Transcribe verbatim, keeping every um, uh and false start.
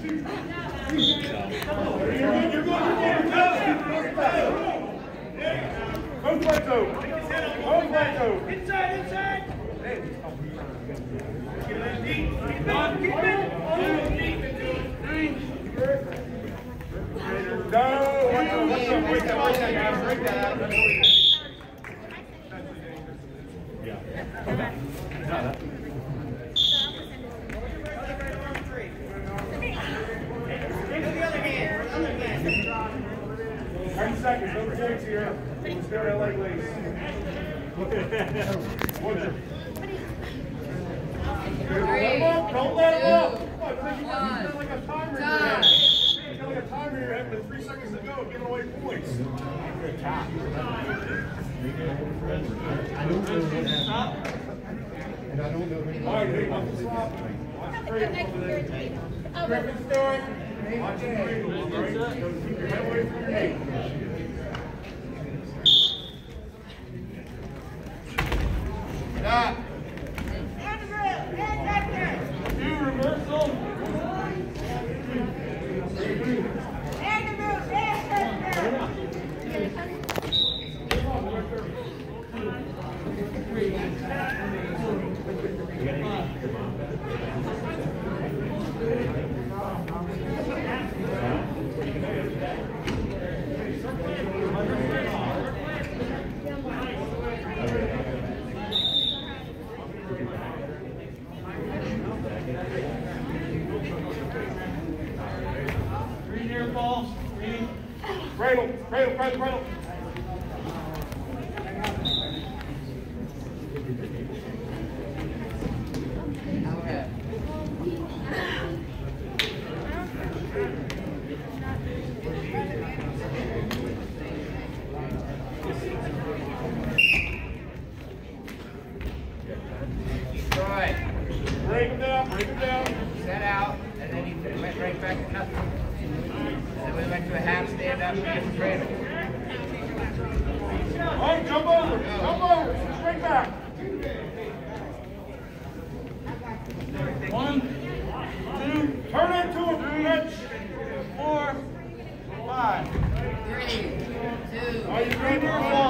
Inside, inside. Keep it deep. Keep it. Keep it. No, what's up? What's up? Break that, break that, guys. Break that out. Yeah. Okay. No, that. thirty seconds, no takes here. Let's go to leg lace. Don't let him up! He's got like a timer in your head. He's got like a timer in your head with three seconds to go, giving away points. I don't know when to stop. And I don't know when to stop. All right, hey, watch the stop. Watch the three. Griffin start. Watch the three. All right, keep your head away from your knee. Stop. Do reversal. Three near balls. Three. Cradle, cradle, cradle, cradle. Break him down, break him down. Set out, and then he went right back to nothing. And then we went to a half stand up and get the cradle. All right, jump over, jump over, straight back. One, two, turn into a bench. Four, five. Three, two, Are you ready to